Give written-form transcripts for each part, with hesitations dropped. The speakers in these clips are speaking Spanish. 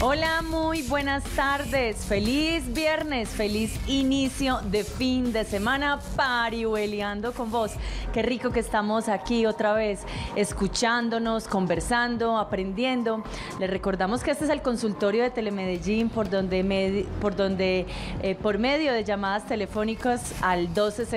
Hola, muy buenas tardes. Feliz viernes, feliz inicio de fin de semana, parihueliando con vos. Qué rico que estamos aquí otra vez, escuchándonos, conversando, aprendiendo. Les recordamos que este es el consultorio de Telemedellín, por medio de llamadas telefónicas al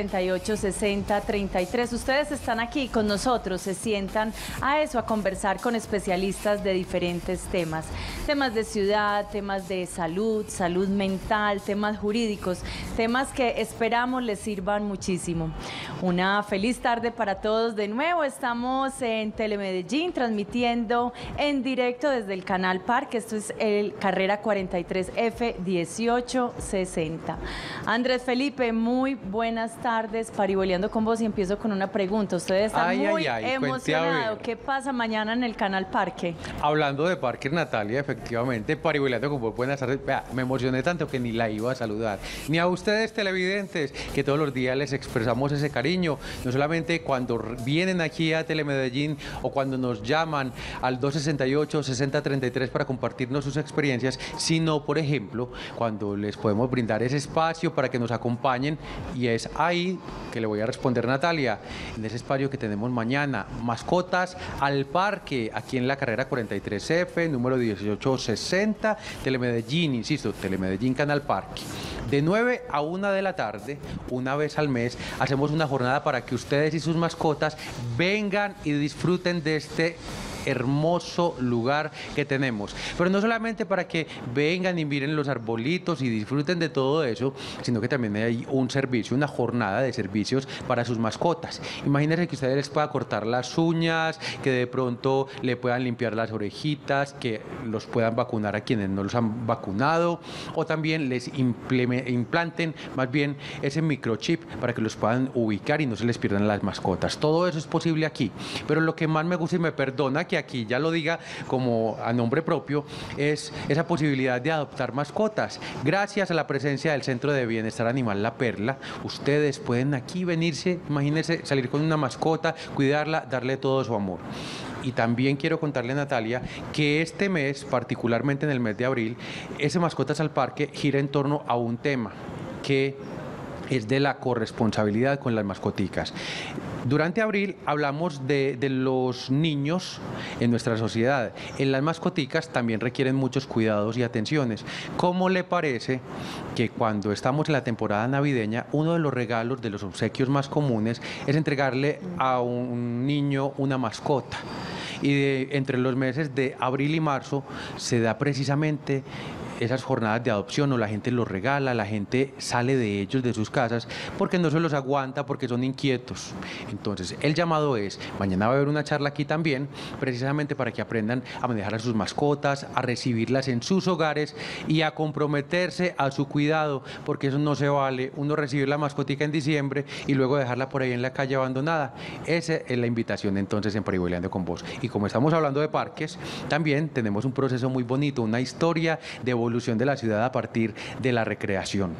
268-6033. Ustedes están aquí con nosotros, se sientan a conversar con especialistas de diferentes temas de ciudad, temas de salud, salud mental, temas jurídicos, temas que esperamos les sirvan muchísimo. Una feliz tarde para todos. De nuevo estamos en Telemedellín transmitiendo en directo desde el Canal Parque. Esto es el Carrera 43F 1860. Andrés Felipe, muy buenas tardes, parihueliando con vos, y empiezo con una pregunta. Ustedes están muy emocionados. ¿Qué pasa mañana en el Canal Parque? Hablando de Parques, Natalia, efectivamente, parihueliando con vos, buenas tardes. Vea, me emocioné tanto que ni la iba a saludar. Ni a ustedes, televidentes, que todos los días les expresamos ese cariño, no solamente cuando vienen aquí a Telemedellín o cuando nos llaman al 268-6033 para compartirnos sus experiencias, sino, por ejemplo, cuando les podemos brindar ese espacio para que nos acompañen, y es ahí que le voy a responder, Natalia, en ese espacio que tenemos mañana, mascotas al parque, aquí en la carrera 43F, número 1860, Telemedellín, insisto, Telemedellín Canal Parque. De 9 a 1 de la tarde, una vez al mes, hacemos una jornada para que ustedes y sus mascotas vengan y disfruten de este hermoso lugar que tenemos, pero no solamente para que vengan y miren los arbolitos y disfruten de todo eso, sino que también hay un servicio, una jornada de servicios para sus mascotas. Imagínense que ustedes les puedan cortar las uñas, que de pronto le puedan limpiar las orejitas, que los puedan vacunar a quienes no los han vacunado, o también les implanten más bien ese microchip para que los puedan ubicar y no se les pierdan las mascotas. Todo eso es posible aquí, pero lo que más me gusta, y me perdona que aquí ya lo diga como a nombre propio, es esa posibilidad de adoptar mascotas. Gracias a la presencia del Centro de Bienestar Animal La Perla, ustedes pueden aquí venirse, imagínense, salir con una mascota, cuidarla, darle todo su amor. Y también quiero contarle, Natalia, que este mes, particularmente en el mes de abril, ese Mascotas al Parque gira en torno a un tema que es de la corresponsabilidad con las mascoticas. Durante abril hablamos de los niños en nuestra sociedad. En las mascoticas también requieren muchos cuidados y atenciones. ¿Cómo le parece que cuando estamos en la temporada navideña, uno de los regalos, de los obsequios más comunes, es entregarle a un niño una mascota? Y entre los meses de abril y marzo se da precisamente esas jornadas de adopción, o la gente los regala, la gente sale de ellos, de sus casas, porque no se los aguanta, porque son inquietos. Entonces, el llamado es, mañana va a haber una charla aquí también, precisamente para que aprendan a manejar a sus mascotas, a recibirlas en sus hogares y a comprometerse a su cuidado, porque eso no se vale, uno recibir la mascotica en diciembre y luego dejarla por ahí en la calle abandonada. Esa es la invitación entonces en Parihueliando con vos. Y como estamos hablando de parques, también tenemos un proceso muy bonito, una historia de evolución de la ciudad a partir de la recreación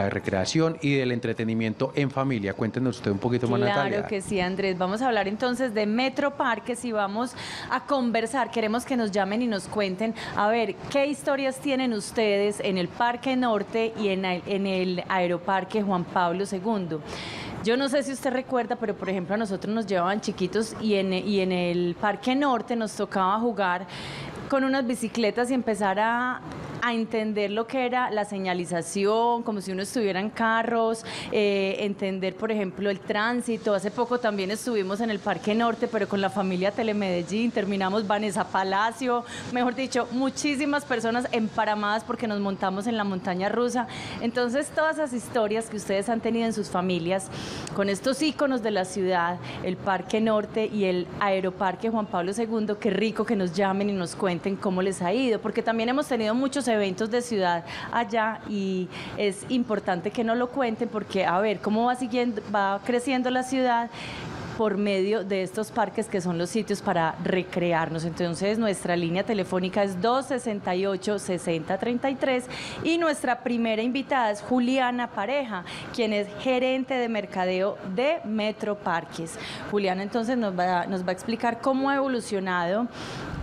y del entretenimiento en familia. Cuéntenos usted un poquito más, Natalia. Claro que sí, Andrés. Vamos a hablar entonces de Metro Parques y vamos a conversar. Queremos que nos llamen y nos cuenten, a ver, qué historias tienen ustedes en el Parque Norte y en el Aeroparque Juan Pablo II. Yo no sé si usted recuerda, pero por ejemplo a nosotros nos llevaban chiquitos y en el Parque Norte nos tocaba jugar con unas bicicletas y empezar a entender lo que era la señalización, como si uno estuviera en carros, entender, por ejemplo, el tránsito. Hace poco también estuvimos en el Parque Norte, pero con la familia Telemedellín, terminamos Vanessa Palacio, mejor dicho, muchísimas personas emparamadas porque nos montamos en la montaña rusa. Entonces, todas esas historias que ustedes han tenido en sus familias, con estos íconos de la ciudad, el Parque Norte y el Aeroparque Juan Pablo II, qué rico que nos llamen y nos cuenten cómo les ha ido, porque también hemos tenido muchos eventos de ciudad allá y es importante que nos lo cuenten, porque a ver cómo va creciendo la ciudad por medio de estos parques que son los sitios para recrearnos. Entonces nuestra línea telefónica es 268-6033 y nuestra primera invitada es Juliana Pareja, quien es gerente de mercadeo de Metro Parques. Juliana entonces nos va a explicar cómo ha evolucionado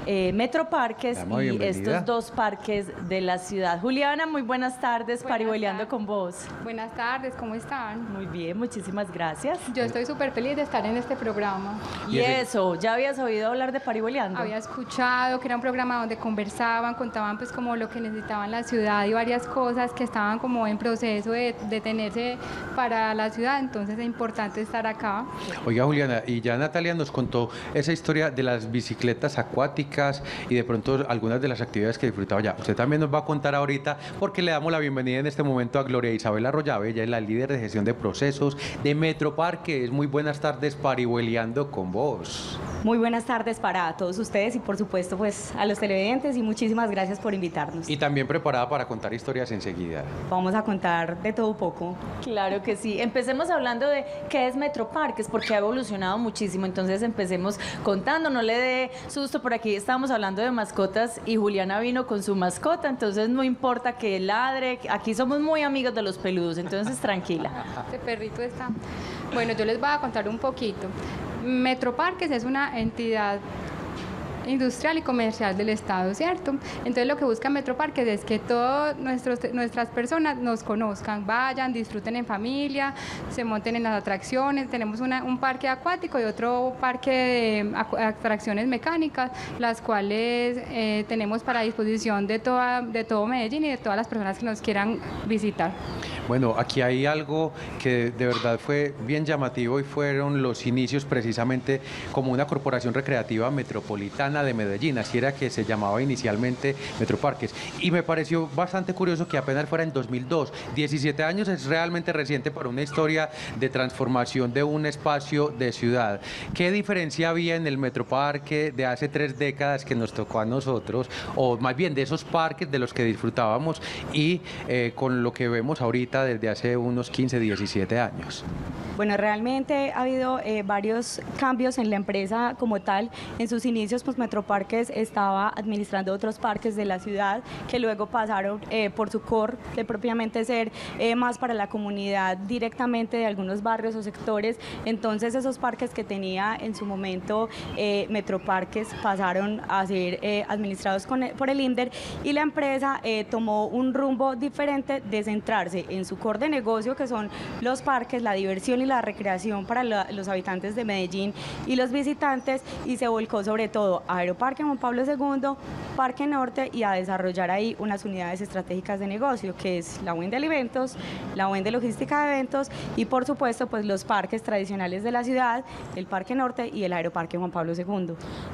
Metroparques Muy y bienvenida. estos dos parques de la ciudad. Juliana, muy buenas tardes, Parihueliando tardes. con vos. Buenas tardes, ¿cómo están? Muy bien, muchísimas gracias. Yo estoy súper feliz de estar en este programa. Y eso, ¿ya habías oído hablar de Parihueliando? Había escuchado que era un programa donde conversaban, contaban pues como lo que necesitaban la ciudad y varias cosas que estaban como en proceso de tenerse para la ciudad, entonces es importante estar acá. Oiga, Juliana, y ya Natalia nos contó esa historia de las bicicletas acuáticas y de pronto algunas de las actividades que disfrutaba ya. Usted también nos va a contar ahorita porque le damos la bienvenida en este momento a Gloria Isabel Arroyave. Ella es la líder de gestión de procesos de Metroparques. Muy buenas tardes, Parihueliando con vos. Muy buenas tardes para todos ustedes y por supuesto pues a los televidentes y muchísimas gracias por invitarnos. Y también preparada para contar historias enseguida. Vamos a contar de todo un poco. Claro que sí. Empecemos hablando de qué es Metroparques, porque ha evolucionado muchísimo. Entonces empecemos contando, no le dé susto. Por aquí estábamos hablando de mascotas y Juliana vino con su mascota, entonces no importa que ladre. Aquí somos muy amigos de los peludos, entonces tranquila. Este perrito está... Bueno, yo les voy a contar un poquito. Metroparques es una entidad industrial y comercial del Estado, ¿cierto? Entonces lo que busca Metroparques es que todas nuestras personas nos conozcan, vayan, disfruten en familia, se monten en las atracciones. Tenemos un parque acuático y otro parque de atracciones mecánicas, las cuales tenemos para disposición de todo Medellín y de todas las personas que nos quieran visitar. Bueno, aquí hay algo que de verdad fue bien llamativo y fueron los inicios precisamente como una corporación recreativa metropolitana de Medellín, así era que se llamaba inicialmente Metroparques. Y me pareció bastante curioso que apenas fuera en 2002, 17 años es realmente reciente para una historia de transformación de un espacio de ciudad. ¿Qué diferencia había en el Metroparque de hace 3 décadas que nos tocó a nosotros, o más bien de esos parques de los que disfrutábamos y con lo que vemos ahorita desde hace unos 15, 17 años? Bueno, realmente ha habido varios cambios en la empresa como tal. En sus inicios, pues Metroparques estaba administrando otros parques de la ciudad que luego pasaron por su core de propiamente ser más para la comunidad directamente de algunos barrios o sectores. Entonces esos parques que tenía en su momento Metroparques pasaron a ser administrados por el INDER y la empresa tomó un rumbo diferente de centrarse en su core de negocio, que son los parques, la diversión y la recreación para los habitantes de Medellín y los visitantes, y se volcó sobre todo a Aeroparque Juan Pablo II, Parque Norte, y a desarrollar ahí unas unidades estratégicas de negocio, que es la UEN de alimentos, la UEN de logística de eventos y por supuesto pues los parques tradicionales de la ciudad, el Parque Norte y el Aeroparque Juan Pablo II.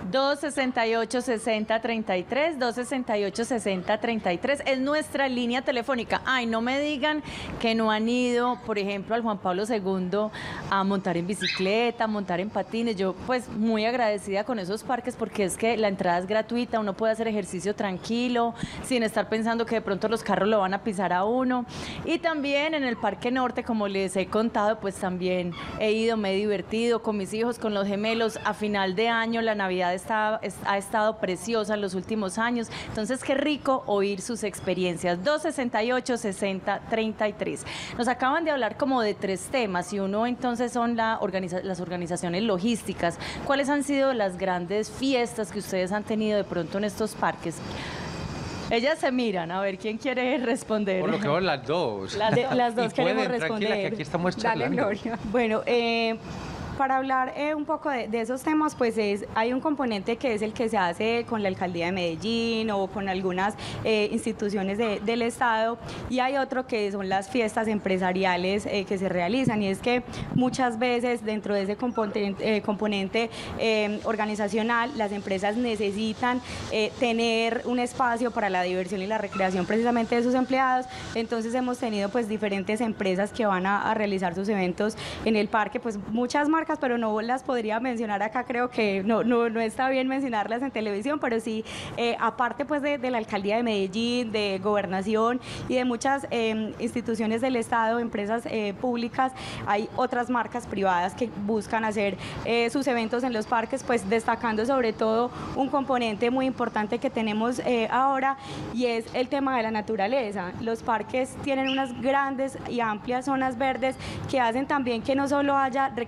268-6033, 268-6033 es nuestra línea telefónica. Ay, no me digan que no han ido, por ejemplo, al Juan Pablo II a montar en bicicleta, a montar en patines. Yo pues muy agradecida con esos parques porque es que la entrada es gratuita, uno puede hacer ejercicio tranquilo, sin estar pensando que de pronto los carros lo van a pisar a uno. Y también en el Parque Norte, como les he contado, pues también he ido, me he divertido con mis hijos, con los gemelos. A final de año la Navidad ha estado preciosa en los últimos años, entonces qué rico oír sus experiencias. 268-6033. Nos acaban de hablar como de 3 temas y uno entonces son las organizaciones logísticas. ¿Cuáles han sido las grandes fiestas que ustedes han tenido de pronto en estos parques? Ellas se miran, a ver, ¿quién quiere responder? Por lo que van las dos. Las dos Y queremos pueden, tranquila, que responder. aquí estamos Dale, charlando. Gloria. Bueno, para hablar un poco de esos temas, pues hay un componente que es el que se hace con la Alcaldía de Medellín o con algunas instituciones del Estado, y hay otro que son las fiestas empresariales que se realizan, y es que muchas veces dentro de ese componente organizacional las empresas necesitan tener un espacio para la diversión y la recreación precisamente de sus empleados. Entonces hemos tenido pues diferentes empresas que van a realizar sus eventos en el parque, pues muchas marcas, pero no las podría mencionar acá, creo que no está bien mencionarlas en televisión, pero sí, aparte pues de la Alcaldía de Medellín, de Gobernación y de muchas instituciones del Estado, empresas públicas, hay otras marcas privadas que buscan hacer sus eventos en los parques, pues destacando sobre todo un componente muy importante que tenemos ahora, y es el tema de la naturaleza. Los parques tienen unas grandes y amplias zonas verdes que hacen también que no solo haya recreación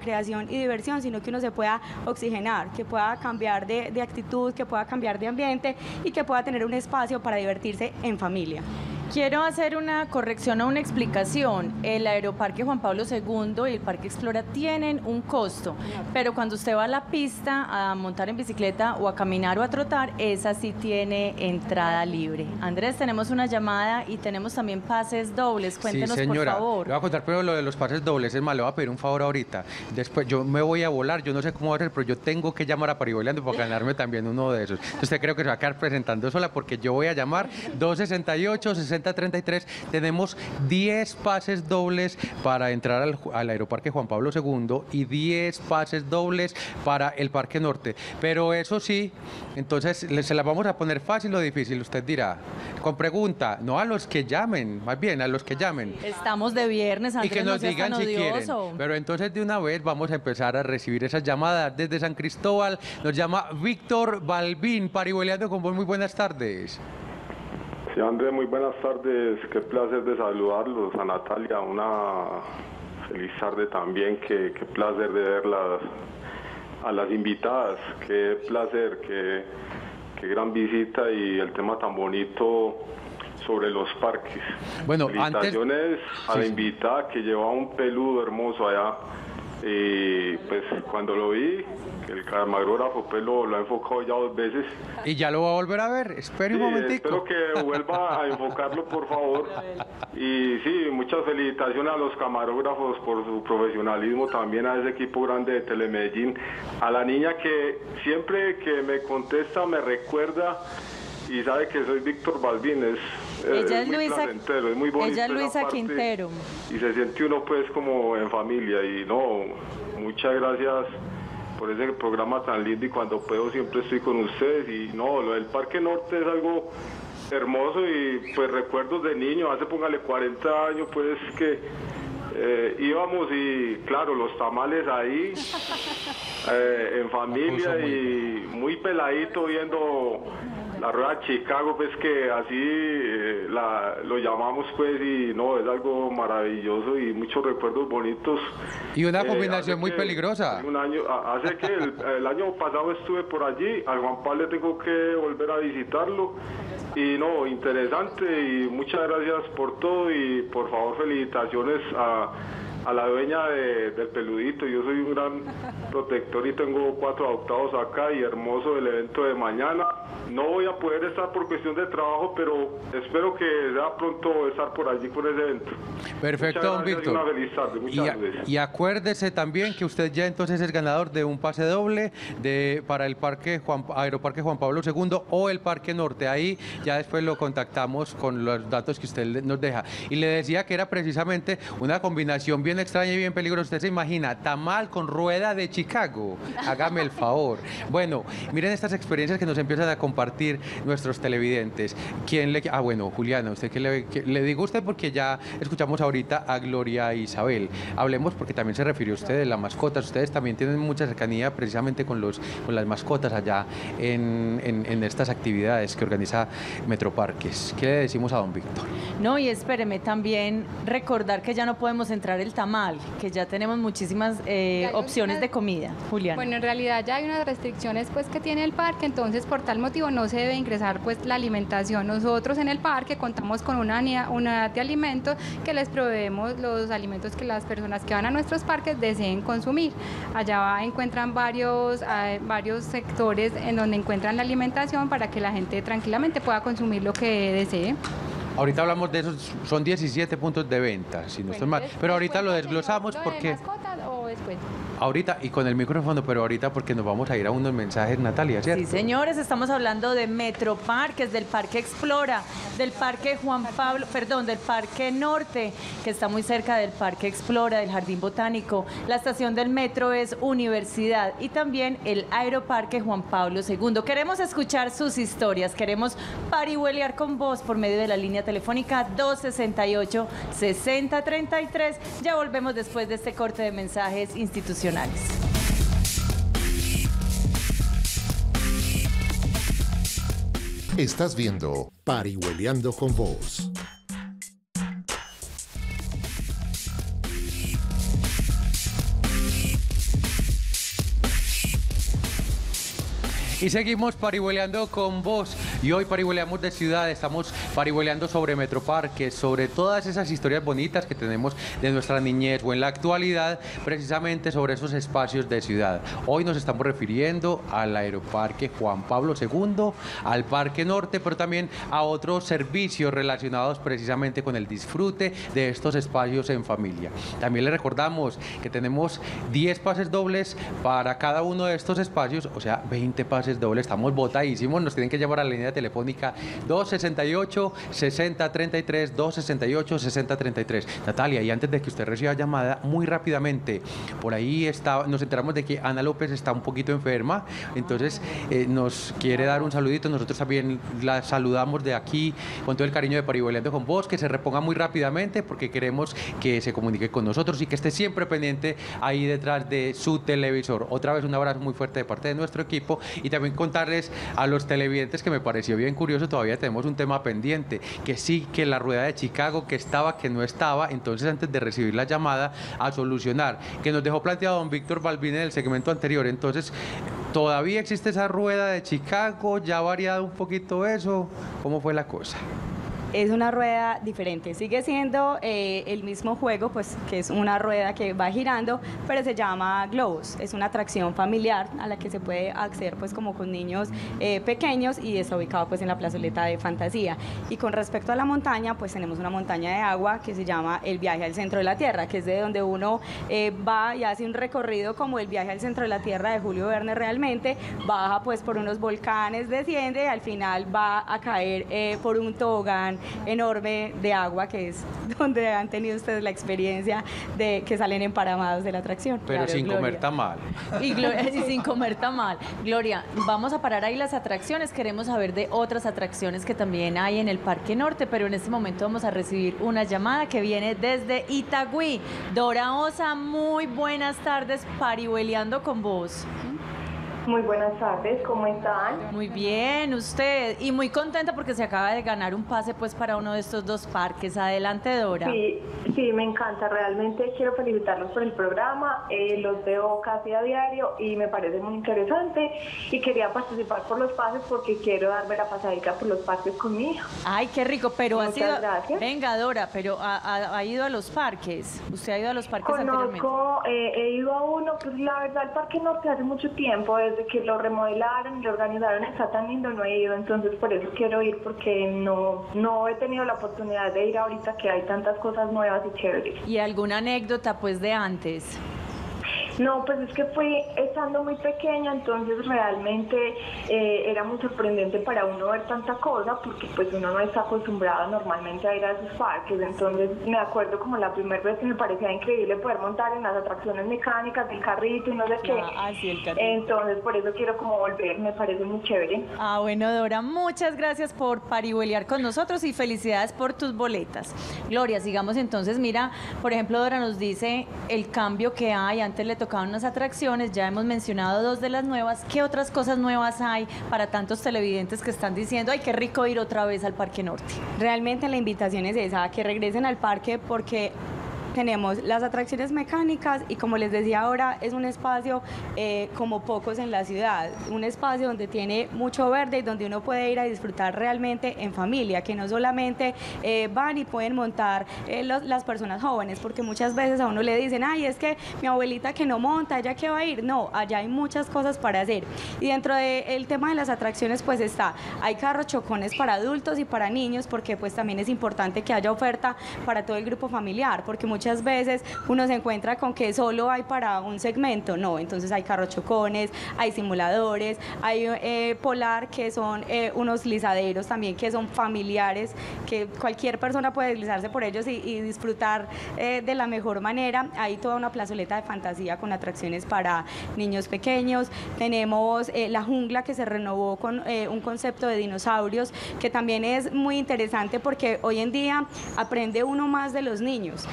recreación y diversión, sino que uno se pueda oxigenar, que pueda cambiar de actitud, que pueda cambiar de ambiente y que pueda tener un espacio para divertirse en familia. Quiero hacer una corrección o una explicación. El Aeroparque Juan Pablo II y el Parque Explora tienen un costo, pero cuando usted va a la pista a montar en bicicleta o a caminar o a trotar, esa sí tiene entrada libre. Andrés, tenemos una llamada y tenemos también pases dobles. Cuéntenos, sí, señora, por favor. Le voy a contar primero lo de los pases dobles. Es más, le voy a pedir un favor ahorita. Después yo me voy a volar, yo no sé cómo va a ser, pero yo tengo que llamar a Parihueliando para ganarme también uno de esos. Usted creo que se va a quedar presentando sola porque yo voy a llamar 268-6033. Tenemos 10 pases dobles para entrar al Aeroparque Juan Pablo II y 10 pases dobles para el Parque Norte. Pero eso sí, entonces se las vamos a poner fácil o difícil, usted dirá. Con pregunta, no a los que llamen, más bien a los que llamen. Estamos de viernes, Andrés, Y que nos no seas digan tan si quieren. odioso. Pero entonces de una vez vamos a empezar a recibir esas llamadas. Desde San Cristóbal nos llama Víctor Balbín, Parihueliando con vos. Muy buenas tardes. Sí, Andrés, muy buenas tardes. Qué placer de saludarlos. A Natalia, una feliz tarde también. Qué placer de verlas a las invitadas. Qué placer, qué gran visita y el tema tan bonito sobre los parques. Bueno, felicitaciones a la invitada que llevaba un peludo hermoso allá. Y pues cuando lo vi, el camarógrafo pues lo ha enfocado ya 2 veces. Y ya lo va a volver a ver. Espere un momentico. Espero que vuelva a enfocarlo, por favor. Y sí, muchas felicitaciones a los camarógrafos por su profesionalismo, también a ese equipo grande de Telemedellín, a la niña que siempre que me contesta me recuerda y sabe que soy Víctor Balbín. Ella es muy Luisa, placentero, es muy bonito. ella es esa Luisa parte, Quintero. y se siente uno pues como en familia. Y no, muchas gracias por ese programa tan lindo, y cuando puedo siempre estoy con ustedes. Y no, lo del Parque Norte es algo hermoso, y pues recuerdos de niño, hace póngale 40 años pues que íbamos, y claro, los tamales ahí en familia y muy peladito viendo la rueda de Chicago, pues que así lo llamamos pues, y no, es algo maravilloso y muchos recuerdos bonitos. Y una combinación muy peligrosa. Hace que el año pasado estuve por allí, al Juan Pablo tengo que volver a visitarlo, y no, interesante, y muchas gracias por todo, y por favor felicitaciones a la dueña del peludito. Yo soy un gran protector y tengo 4 adoptados acá, y hermoso el evento de mañana. No voy a poder estar por cuestión de trabajo, pero espero que sea pronto estar por allí con ese evento. Perfecto, don Víctor. Una feliz tarde. Muchas gracias. Y acuérdese también que usted ya entonces es ganador de un pase doble para el Aeroparque Juan Pablo II o el Parque Norte. Ahí ya después lo contactamos con los datos que usted nos deja. Y le decía que era precisamente una combinación bien extraña y bien peligrosa. Usted se imagina, tamal con rueda de Chicago. Hágame el favor. Bueno, miren estas experiencias que nos empiezan a compartir nuestros televidentes. Bueno, Juliana, usted que le digo a usted porque ya escuchamos ahorita a Gloria e Isabel. Hablemos porque también se refirió usted de las mascotas. Ustedes también tienen mucha cercanía precisamente con las mascotas allá en estas actividades que organiza Metroparques. ¿Qué le decimos a don Víctor? No, y espéreme, también recordar que ya no podemos entrar el tamal, que ya tenemos muchísimas opciones de comida. Juliana. Bueno, en realidad ya hay unas restricciones pues que tiene el parque, entonces por tal motivo no se debe ingresar pues la alimentación. Nosotros en el parque contamos con una unidad de alimentos que les proveemos los alimentos que las personas que van a nuestros parques deseen consumir. Allá encuentran varios sectores en donde encuentran la alimentación para que la gente tranquilamente pueda consumir lo que desee. Ahorita hablamos de esos, son 17 puntos de venta, si no estoy mal. Pero ahorita lo desglosamos porque... ¿Mascotas o después? Ahorita, y con el micrófono, pero ahorita porque nos vamos a ir a unos mensajes, Natalia, ¿cierto? Sí, señores, estamos hablando de Metroparques, del Parque Explora, del Parque del Parque Norte, que está muy cerca del Parque Explora, del Jardín Botánico. La estación del metro es Universidad, y también el Aeroparque Juan Pablo II. Queremos escuchar sus historias, queremos parihueliar con vos por medio de la línea telefónica 268-6033. Ya volvemos después de este corte de mensajes institucionales. Estás viendo Parihueliando con vos. Y seguimos parihueleando con vos. Y hoy parihueleamos de ciudad, estamos parihueleando sobre Metroparques, sobre todas esas historias bonitas que tenemos de nuestra niñez o en la actualidad, precisamente sobre esos espacios de ciudad. Hoy nos estamos refiriendo al Aeroparque Juan Pablo II, al Parque Norte, pero también a otros servicios relacionados precisamente con el disfrute de estos espacios en familia. También les recordamos que tenemos 10 pases dobles para cada uno de estos espacios, o sea, 20 pases dobles. Estamos botadísimos, nos tienen que llamar a la línea telefónica 268-6033, 268-6033. Natalia, y antes de que usted reciba llamada, muy rápidamente, por ahí nos enteramos de que Ana López está un poquito enferma, entonces nos quiere dar un saludito. Nosotros también la saludamos de aquí con todo el cariño de Parihueleando con vos, que se reponga muy rápidamente porque queremos que se comunique con nosotros y que esté siempre pendiente ahí detrás de su televisor. Otra vez un abrazo muy fuerte de parte de nuestro equipo y también contarles a los televidentes que me pareció bien curioso, todavía tenemos un tema pendiente, que sí, que la rueda de Chicago, que estaba, que no estaba. Entonces, antes de recibir la llamada, a solucionar, que nos dejó planteado don Víctor Balbín en el segmento anterior. Entonces, ¿todavía existe esa rueda de Chicago? ¿Ya ha variado un poquito eso? ¿Cómo fue la cosa? Es una rueda diferente, sigue siendo el mismo juego, pues que es una rueda que va girando, pero se llama Globos. Es una atracción familiar a la que se puede acceder pues como con niños pequeños y está ubicado pues en la plazoleta de Fantasía. Y con respecto a la montaña, pues tenemos una montaña de agua que se llama el viaje al centro de la Tierra, que es de donde uno va y hace un recorrido como el viaje al centro de la Tierra de Julio Verne realmente, baja pues por unos volcanes, desciende y al final va a caer por un tobogán enorme de agua, que es donde han tenido ustedes la experiencia de que salen emparamados de la atracción. Pero claro, sin Gloria. comer tamal. Y sin comer tamal. Gloria, vamos a parar ahí las atracciones. Queremos saber de otras atracciones que también hay en el Parque Norte, pero en este momento vamos a recibir una llamada que viene desde Itagüí. Dora Osa, muy buenas tardes, parihueleando con vos. Muy buenas tardes, ¿cómo están? Muy bien, usted. Y muy contenta porque se acaba de ganar un pase pues para uno de estos dos parques. Adelante, Dora. Sí, me encanta. Realmente quiero felicitarlos por el programa. Los veo casi a diario y me parece muy interesante. Y quería participar por los pases porque quiero darme la pasadita por los parques con mi hija. Ay, qué rico, pero Muchas gracias. Venga, Dora, pero ha ido a los parques. ¿Usted ha ido a los parques anteriormente? Conozco, he ido a uno, pues la verdad el Parque Norte hace mucho tiempo, desde que lo remodelaron y lo organizaron, está tan lindo, no he ido, entonces por eso quiero ir, porque no he tenido la oportunidad de ir ahorita que hay tantas cosas nuevas y chéveres. ¿Y alguna anécdota pues de antes? No, pues es que fui estando muy pequeña, entonces realmente era muy sorprendente para uno ver tanta cosa, porque pues uno no está acostumbrado normalmente a ir a esos parques. Entonces me acuerdo como la primera vez que me parecía increíble poder montar en las atracciones mecánicas del carrito y no sé qué. Sí, el carrito. Entonces por eso quiero como volver, me parece muy chévere. Bueno, Dora, muchas gracias por parihuelear con nosotros y felicidades por tus boletas. Gloria, sigamos entonces. Mira, por ejemplo, Dora nos dice el cambio que hay. Antes le tocaban unas atracciones, ya hemos mencionado dos de las nuevas. ¿Qué otras cosas nuevas hay para tantos televidentes que están diciendo, ay, qué rico ir otra vez al Parque Norte? Realmente la invitación es esa, que regresen al parque, porque tenemos las atracciones mecánicas y, como les decía ahora, es un espacio como pocos en la ciudad, un espacio donde tiene mucho verde y donde uno puede ir a disfrutar realmente en familia, que no solamente van y pueden montar las personas jóvenes, porque muchas veces a uno le dicen, ay, es que mi abuelita que no monta, ¿ella qué va a ir? No, allá hay muchas cosas para hacer. Y dentro del tema de las atracciones pues hay carros chocones para adultos y para niños, porque pues también es importante que haya oferta para todo el grupo familiar, porque muchas veces uno se encuentra con que solo hay para un segmento, no, entonces hay carros chocones, hay simuladores, hay Polar, que son unos lizaderos también que son familiares, que cualquier persona puede deslizarse por ellos y disfrutar de la mejor manera. Hay toda una plazoleta de Fantasía con atracciones para niños pequeños. Tenemos la jungla, que se renovó con un concepto de dinosaurios, que también es muy interesante porque hoy en día aprende uno más de los niños. Ellos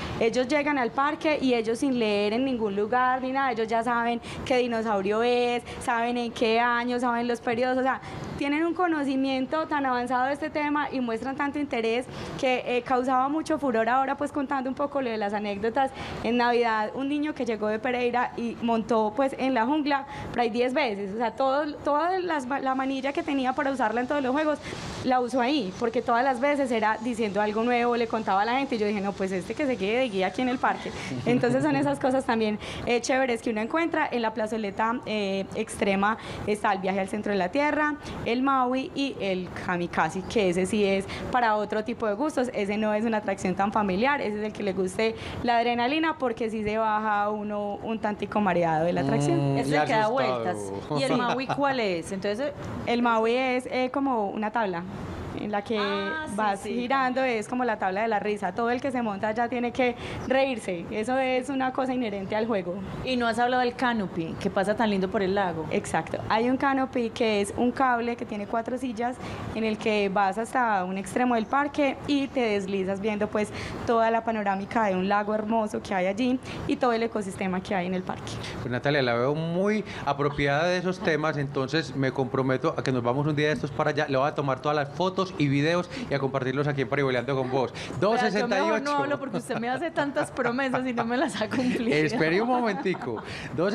ellos llegan al parque y ellos sin leer en ningún lugar ni nada, ellos ya saben qué dinosaurio es, saben en qué año, saben los periodos, o sea, tienen un conocimiento tan avanzado de este tema y muestran tanto interés que causaba mucho furor ahora, pues contando un poco lo de las anécdotas. En Navidad, un niño que llegó de Pereira y montó pues en la jungla por ahí 10 veces, o sea, toda la manilla que tenía para usarla en todos los juegos, la usó ahí, porque todas las veces era diciendo algo nuevo, le contaba a la gente y yo dije, no, pues este que se quede de guía aquí en el parque. Entonces son esas cosas también chéveres que uno encuentra. En la plazoleta extrema está el viaje al centro de la Tierra, el Maui y el Kamikaze, que ese sí es para otro tipo de gustos, ese no es una atracción tan familiar, ese es el que le guste la adrenalina porque sí se baja uno un tantico mareado de la atracción. Ese le queda vueltas. ¿Y el Maui cuál es? Entonces, el Maui es como una tabla en la que vas girando, es como la tabla de la risa. Todo el que se monta ya tiene que reírse. Eso es una cosa inherente al juego. Y no has hablado del canopy, que pasa tan lindo por el lago. Exacto. Hay un canopy que es un cable que tiene 4 sillas en el que vas hasta un extremo del parque y te deslizas viendo pues toda la panorámica de un lago hermoso que hay allí y todo el ecosistema que hay en el parque. Pues Natalia, la veo muy apropiada de esos temas, entonces me comprometo a que nos vamos un día de estos para allá. Le voy a tomar todas las fotos y videos y a compartirlos aquí en Parihueliando con Vos. 268. Yo no hablo porque usted me hace tantas promesas y no me las ha cumplido. Espere un momentico.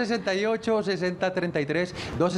268-6033,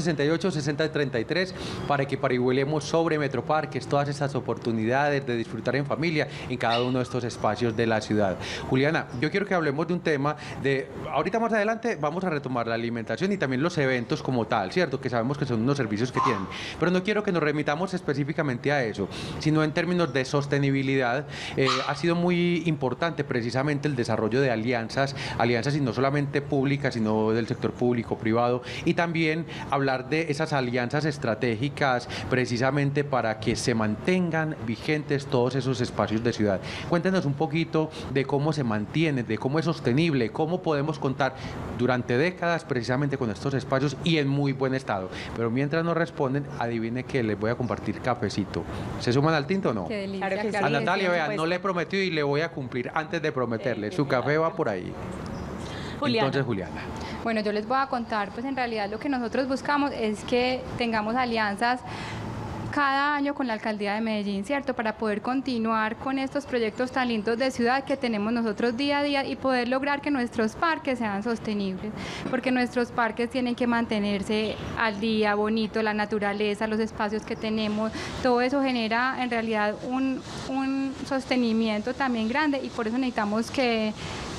268-6033, para que parihuelemos sobre Metroparques, todas estas oportunidades de disfrutar en familia en cada uno de estos espacios de la ciudad. Juliana, yo quiero que hablemos de un tema de, ahorita más adelante vamos a retomar la alimentación y también los eventos como tal, ¿cierto? Que sabemos que son unos servicios que tienen, pero no quiero que nos remitamos específicamente a eso, sino en términos de sostenibilidad. Ha sido muy importante precisamente el desarrollo de alianzas y no solamente públicas, sino del sector público, privado, y también hablar de esas alianzas estratégicas precisamente para que se mantengan vigentes todos esos espacios de ciudad. Cuéntenos un poquito de cómo se mantiene, de cómo es sostenible, cómo podemos contar durante décadas precisamente con estos espacios y en muy buen estado. Pero mientras nos responden, adivine que les voy a compartir cafecito. ¿Se suman al tinto o no? Qué delicia. Claro que sí. A Natalia, vean, pues. no le he prometido y le voy a cumplir antes de prometerle. Su café va por ahí. Juliana. Entonces, Juliana. Bueno, yo les voy a contar, pues en realidad lo que nosotros buscamos es que tengamos alianzas cada año con la Alcaldía de Medellín, ¿cierto? Para poder continuar con estos proyectos tan lindos de ciudad que tenemos nosotros día a día y poder lograr que nuestros parques sean sostenibles, porque nuestros parques tienen que mantenerse al día, bonito, la naturaleza, los espacios que tenemos, todo eso genera en realidad un sostenimiento también grande y por eso necesitamos que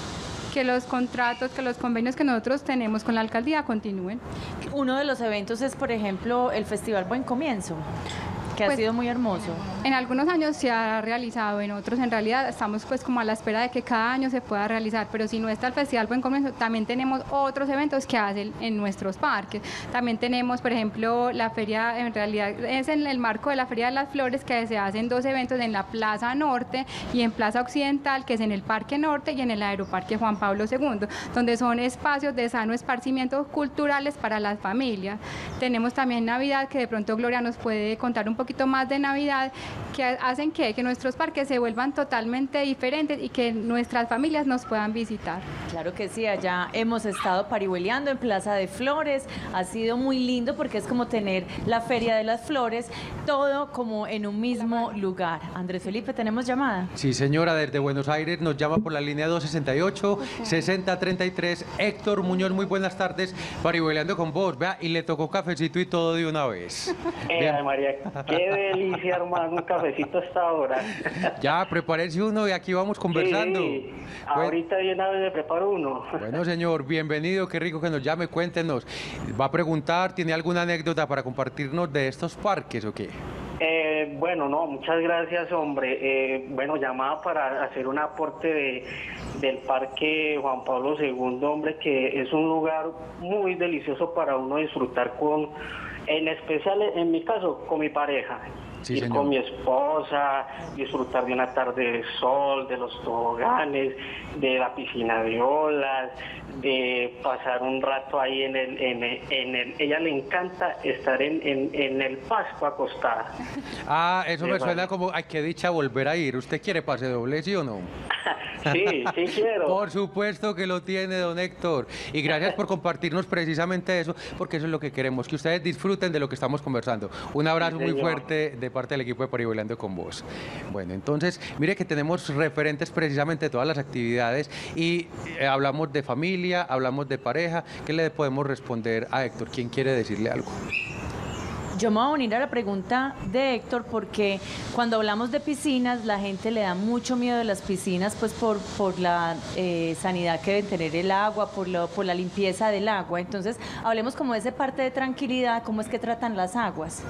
los contratos, que los convenios que nosotros tenemos con la alcaldía continúen. Uno de los eventos es, por ejemplo, el Festival Buen Comienzo, que ha sido muy hermoso. En algunos años se ha realizado, en otros en realidad estamos pues como a la espera de que cada año se pueda realizar, pero si no está el Festival Buen Comienzo, también tenemos otros eventos que hacen en nuestros parques. También tenemos, por ejemplo, la feria, en realidad es en el marco de la Feria de las Flores, que se hacen 2 eventos en la Plaza Norte y en Plaza Occidental, que es en el Parque Norte y en el Aeroparque Juan Pablo II, donde son espacios de sano esparcimiento culturales para las familias. Tenemos también Navidad, que de pronto Gloria nos puede contar un poquito más de Navidad, que hacen que nuestros parques se vuelvan totalmente diferentes y que nuestras familias nos puedan visitar. Claro que sí, allá hemos estado parihueliando en Plaza de Flores, ha sido muy lindo porque es como tener la Feria de las Flores, todo como en un mismo lugar. Andrés Felipe, ¿tenemos llamada? Sí, señora, desde Buenos Aires nos llama por la línea 268-6033. Héctor Muñoz, muy buenas tardes, parihueliando con vos. Vea, y le tocó cafecito y todo de una vez. María, qué delicia, hermano, un cafecito a esta hora. Ya, prepárese uno y aquí vamos conversando. Sí, ahorita de una vez me preparo uno. Bueno, señor, bienvenido, qué rico que nos llame, cuéntenos. ¿Va a preguntar, tiene alguna anécdota para compartirnos de estos parques o qué? Bueno, no, muchas gracias, hombre. Bueno, llamaba para hacer un aporte del Parque Juan Pablo II, hombre, que es un lugar muy delicioso para uno disfrutar con, en especial en mi caso, con mi pareja. Sí, ir señor. con mi esposa, disfrutar de una tarde de sol, de los toboganes, de la piscina de olas, de pasar un rato ahí en el ella le encanta estar en el pasto acostada. Ah, eso me Eso. suena como, ay, qué dicha volver a ir. ¿Usted quiere pase doble, sí o no? Sí, sí quiero. Por supuesto que lo tiene, don Héctor. Y gracias por compartirnos precisamente eso, porque eso es lo que queremos, que ustedes disfruten de lo que estamos conversando. Un abrazo Sí, muy señor. fuerte de parte del equipo de Parihueliando con Vos. Bueno, entonces, mire que tenemos referentes precisamente de todas las actividades y hablamos de familia, hablamos de pareja. ¿Qué le podemos responder a Héctor? ¿Quién quiere decirle algo? Yo me voy a unir a la pregunta de Héctor porque cuando hablamos de piscinas la gente le da mucho miedo de las piscinas pues por la sanidad que deben tener el agua, por la limpieza del agua. Entonces hablemos como de esa parte de tranquilidad, cómo es que tratan las aguas.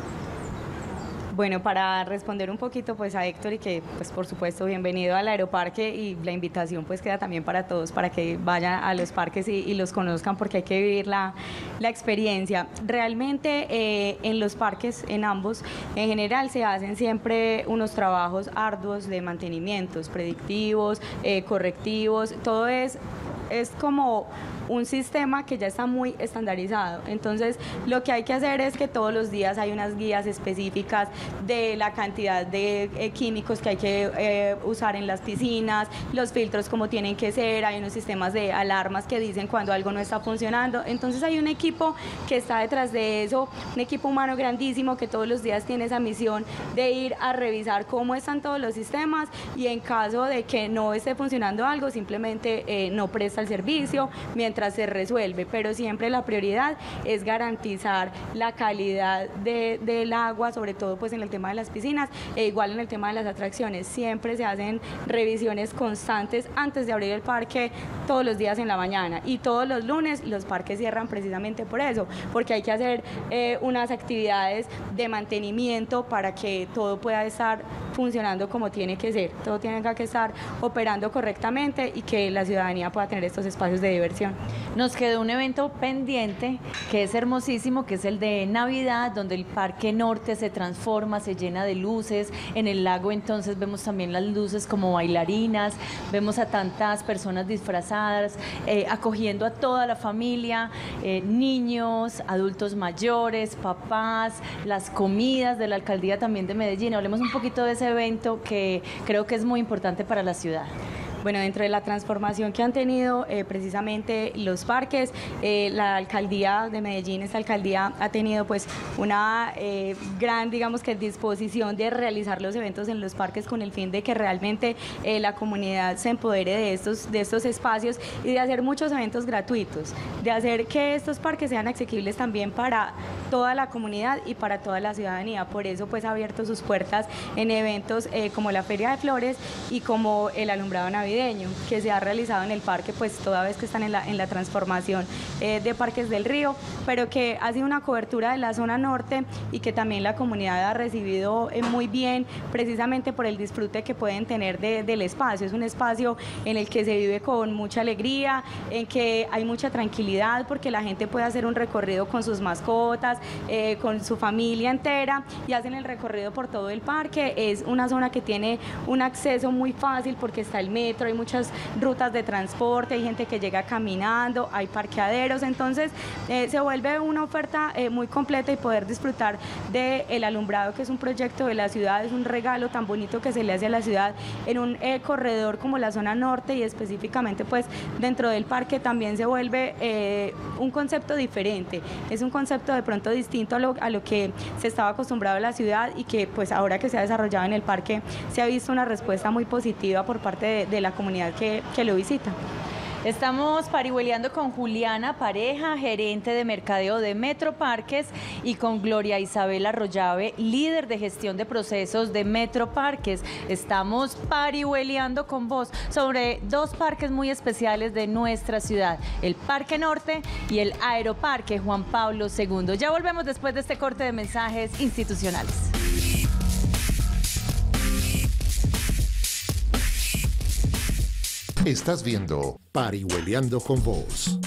Bueno, para responder un poquito pues a Héctor y que pues por supuesto bienvenido al Aeroparque y la invitación pues queda también para todos para que vayan a los parques y los conozcan porque hay que vivir la experiencia. Realmente en los parques, en ambos, en general se hacen siempre unos trabajos arduos de mantenimientos, predictivos, correctivos, todo es como un sistema que ya está muy estandarizado. Entonces, lo que hay que hacer es que todos los días hay unas guías específicas de la cantidad de químicos que hay que usar en las piscinas, los filtros como tienen que ser, hay unos sistemas de alarmas que dicen cuando algo no está funcionando. Entonces, hay un equipo que está detrás de eso, un equipo humano grandísimo que todos los días tiene esa misión de ir a revisar cómo están todos los sistemas y en caso de que no esté funcionando algo, simplemente no presta el servicio mientras se resuelve, pero siempre la prioridad es garantizar la calidad del agua, sobre todo pues en el tema de las piscinas e igual en el tema de las atracciones. Siempre se hacen revisiones constantes antes de abrir el parque todos los días en la mañana y todos los lunes los parques cierran precisamente por eso, porque hay que hacer unas actividades de mantenimiento para que todo pueda estar funcionando como tiene que ser, todo tiene que estar operando correctamente y que la ciudadanía pueda tener estos espacios de diversión. Nos quedó un evento pendiente que es hermosísimo, que es el de Navidad, donde el Parque Norte se transforma, se llena de luces. En el lago entonces vemos también las luces como bailarinas, vemos a tantas personas disfrazadas, acogiendo a toda la familia, niños, adultos mayores, papás, las comidas de la alcaldía también de Medellín. Hablemos un poquito de ese evento que creo que es muy importante para la ciudad. Bueno, dentro de la transformación que han tenido precisamente los parques, la alcaldía de Medellín, esta alcaldía ha tenido pues una gran, digamos que disposición de realizar los eventos en los parques con el fin de que realmente la comunidad se empodere de estos espacios y de hacer muchos eventos gratuitos, de hacer que estos parques sean asequibles también para toda la comunidad y para toda la ciudadanía. Por eso pues ha abierto sus puertas en eventos como la Feria de Flores y como el alumbrado navideño que se ha realizado en el parque, pues toda vez que están en la transformación de Parques del Río, pero que ha sido una cobertura de la zona norte y que también la comunidad ha recibido muy bien, precisamente por el disfrute que pueden tener del espacio. Es un espacio en el que se vive con mucha alegría, en que hay mucha tranquilidad porque la gente puede hacer un recorrido con sus mascotas, con su familia entera y hacen el recorrido por todo el parque. Es una zona que tiene un acceso muy fácil porque está el metro, hay muchas rutas de transporte, hay gente que llega caminando, hay parqueaderos, entonces se vuelve una oferta muy completa y poder disfrutar del alumbrado, que es un proyecto de la ciudad, es un regalo tan bonito que se le hace a la ciudad en un corredor como la zona norte y específicamente pues dentro del parque también se vuelve un concepto diferente, es un concepto de pronto distinto a lo que se estaba acostumbrado a la ciudad y que pues ahora que se ha desarrollado en el parque se ha visto una respuesta muy positiva por parte de la comunidad que lo visita. Estamos parihueliando con Juliana Pareja, gerente de mercadeo de Metro Parques, y con Gloria Isabel Arroyave, líder de gestión de procesos de Metro Parques. Estamos parihueliando con vos sobre dos parques muy especiales de nuestra ciudad, el Parque Norte y el Aeroparque Juan Pablo II. Ya volvemos después de este corte de mensajes institucionales. Estás viendo Parihueliando con Vos.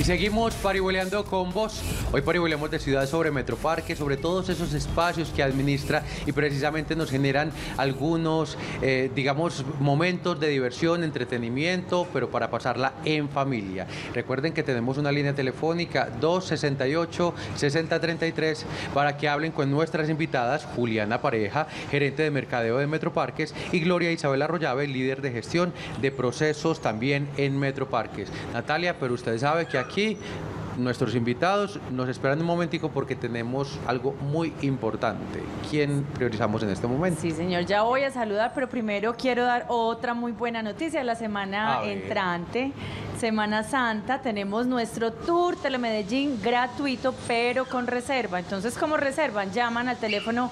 Y seguimos parihueleando con vos. Hoy parihueleamos de ciudad sobre Metroparque, sobre todos esos espacios que administra y precisamente nos generan algunos, digamos, momentos de diversión, entretenimiento, pero para pasarla en familia. Recuerden que tenemos una línea telefónica 268-6033 para que hablen con nuestras invitadas, Juliana Pareja, gerente de mercadeo de Metroparques, y Gloria Isabel Arroyave, líder de gestión de procesos también en Metroparques. Natalia, pero usted sabe que aquí nuestros invitados nos esperan un momentico porque tenemos algo muy importante. ¿Quién priorizamos en este momento? Sí, señor, ya voy a saludar, pero primero quiero dar otra muy buena noticia. La semana entrante, Semana Santa, tenemos nuestro tour Telemedellín gratuito, pero con reserva. Entonces, ¿cómo reservan? Llaman al teléfono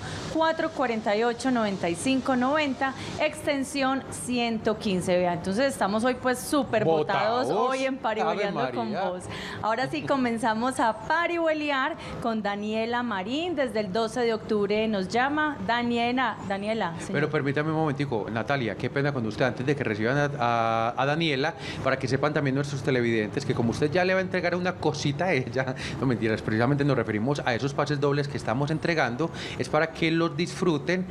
448-9590, extensión 115. Vea, entonces estamos hoy pues súper votados hoy en Parihueleando con vos. Ahora sí, comenzamos a parihuelear con Daniela Marín. Desde el 12 de octubre nos llama Daniela. Señor. Pero permítame un momentico, Natalia, qué pena con usted, antes de que reciban a Daniela, para que sepan también nuestros televidentes que como usted ya le va a entregar una cosita a ella, no mentiras, precisamente nos referimos a esos pases dobles que estamos entregando, es para que los disfruten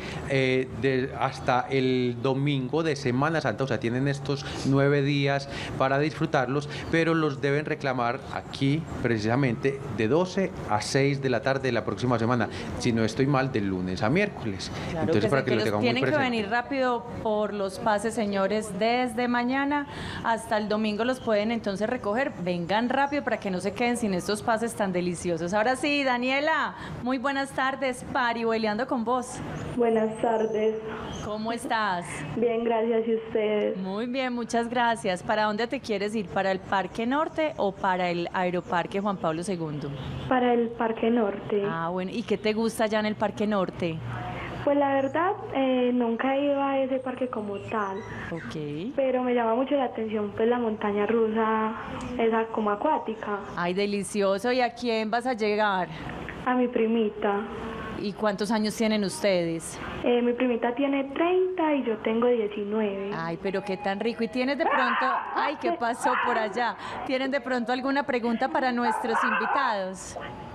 hasta el domingo de Semana Santa, o sea, tienen estos 9 días para disfrutarlos, pero los deben reclamar aquí precisamente de 12 a 6 de la tarde de la próxima semana, si no estoy mal, de lunes a miércoles. Claro, entonces para que lo tengamos muy presente. Tienen que venir rápido por los pases, señores, desde mañana hasta el domingo los pueden entonces recoger. Vengan rápido para que no se queden sin estos pases tan deliciosos. Ahora sí, Daniela, muy buenas tardes, parihueleando con vos. Buenas tardes. ¿Cómo estás? Bien, gracias. ¿Y ustedes? Muy bien, muchas gracias. ¿Para dónde te quieres ir? ¿Para el Parque Norte o para el Aeroparque Juan Pablo II? Para el Parque Norte. Ah, bueno. ¿Y qué te gusta ya en el Parque Norte? Pues la verdad, nunca he ido a ese parque como tal. Ok. Pero me llama mucho la atención pues la montaña rusa, esa como acuática. Ay, delicioso. ¿Y a quién vas a llegar? A mi primita. ¿Y cuántos años tienen ustedes? Mi primita tiene 30 y yo tengo 19. Ay, pero qué tan rico. ¿Y tienes de pronto, ay, qué pasó por allá? ¿Tienen de pronto alguna pregunta para nuestros invitados?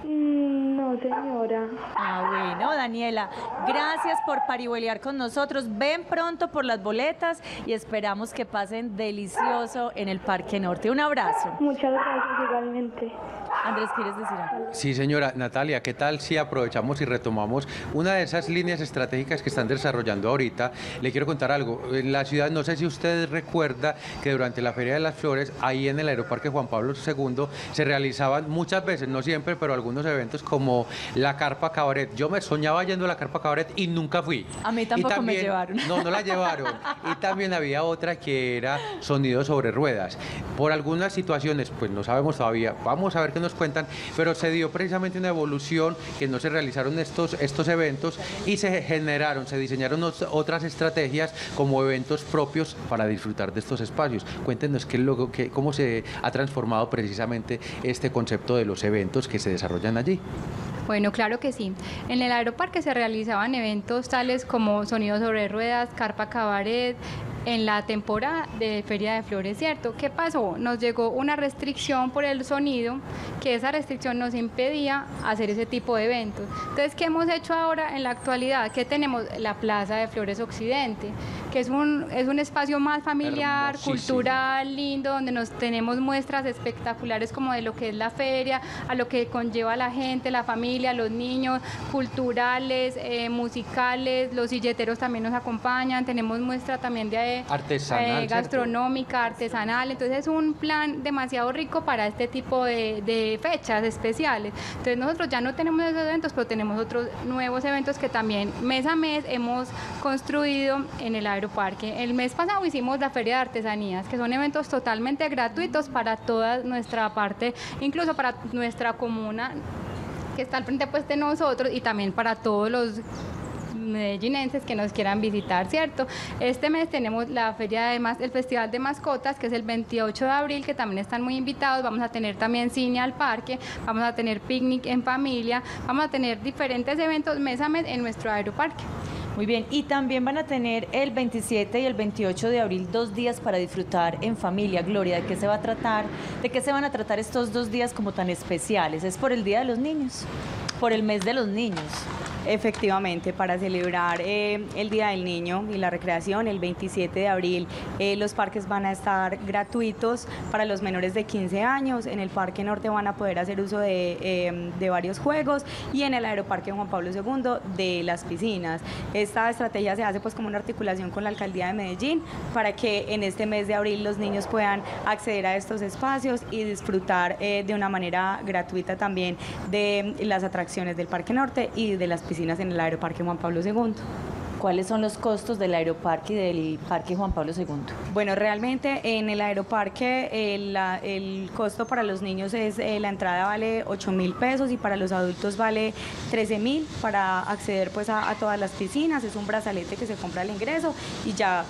No, señora. Ah, bueno, Daniela, gracias por parihuelear con nosotros. Ven pronto por las boletas y esperamos que pasen delicioso en el Parque Norte. Un abrazo. Muchas gracias, igualmente. Andrés, ¿quieres decir algo? Sí, señora. Natalia, ¿qué tal si aprovechamos y retomamos una de esas líneas estratégicas que están desarrollando ahorita? Le quiero contar algo. En la ciudad, no sé si usted recuerda que durante la Feria de las Flores, ahí en el Aeroparque Juan Pablo II, se realizaban muchas veces, no siempre, pero algunos eventos como la Carpa Cabaret. Yo me soñaba yendo a la Carpa Cabaret y nunca fui. A mí tampoco me llevaron. No la llevaron. Y también había otra que era Sonido sobre Ruedas. Por algunas situaciones, pues no sabemos todavía, vamos a ver qué nos cuentan, pero se dio precisamente una evolución que no se realizaron estos eventos y se diseñaron otras estrategias como eventos propios para disfrutar de estos espacios. Cuéntenos cómo se ha transformado precisamente este concepto de los eventos que se desarrollan allí. Bueno, claro que sí. En el Aeroparque se realizaban eventos tales como Sonido sobre Ruedas, Carpa Cabaret, en la temporada de Feria de Flores, ¿cierto? ¿Qué pasó? Nos llegó una restricción por el sonido, que esa restricción nos impedía hacer ese tipo de eventos. Entonces, ¿qué hemos hecho ahora en la actualidad? Que tenemos la Plaza de Flores Occidente, que es un espacio más familiar, cultural, lindo, donde tenemos muestras espectaculares como de lo que es la feria, a lo que conlleva la gente, la familia, los niños, culturales, musicales, los silleteros también nos acompañan, tenemos muestra también de artesanal, gastronómica, artesanal, entonces es un plan demasiado rico para este tipo de fechas especiales. Entonces nosotros ya no tenemos esos eventos, pero tenemos otros nuevos eventos que también mes a mes hemos construido en el Aeroparque. El mes pasado hicimos la Feria de Artesanías, que son eventos totalmente gratuitos para toda nuestra parte, incluso para nuestra comuna que está al frente pues de nosotros y también para todos los medellinenses que nos quieran visitar, ¿cierto? Este mes tenemos la feria el Festival de Mascotas, que es el 28 de abril, que también están muy invitados. Vamos a tener también cine al parque, vamos a tener picnic en familia, vamos a tener diferentes eventos mes a mes en nuestro Aeroparque. Muy bien, y también van a tener el 27 y el 28 de abril 2 días para disfrutar en familia. Gloria, ¿de qué se va a tratar? ¿De qué se van a tratar estos 2 días como tan especiales? ¿Es por el Día de los Niños? ¿Por el mes de los niños? Efectivamente, para celebrar el Día del Niño y la recreación, el 27 de abril, los parques van a estar gratuitos para los menores de 15 años. En el Parque Norte van a poder hacer uso de varios juegos y en el Aeroparque Juan Pablo II de las piscinas. Esta estrategia se hace pues como una articulación con la Alcaldía de Medellín para que en este mes de abril los niños puedan acceder a estos espacios y disfrutar de una manera gratuita también de las atracciones del Parque Norte y de las piscinas en el Aeroparque Juan Pablo II. ¿Cuáles son los costos del Aeroparque y del Parque Juan Pablo II? Bueno, realmente en el Aeroparque el costo para los niños es, la entrada vale 8.000 pesos y para los adultos vale 13.000 para acceder pues a todas las piscinas. Es un brazalete que se compra al ingreso y ya